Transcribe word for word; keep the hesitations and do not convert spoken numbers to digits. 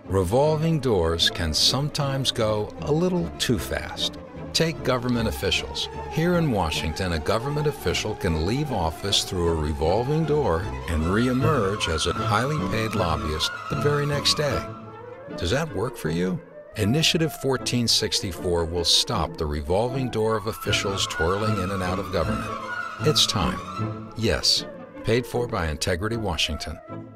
Revolving doors can sometimes go a little too fast. Take government officials. Here in Washington, a government official can leave office through a revolving door and re-emerge as a highly paid lobbyist the very next day. Does that work for you? Initiative fourteen sixty-four will stop the revolving door of officials twirling in and out of government. It's time. Yes, paid for by Integrity Washington.